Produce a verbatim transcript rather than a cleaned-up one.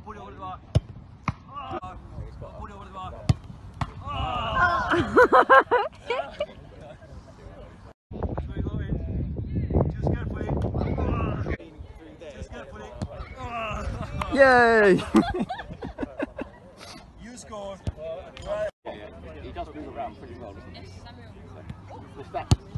put it over the bar. Oh, put it over the bar. Oh. Just carefully. Just carefully. Yay! You score. He does move around pretty well, doesn't he?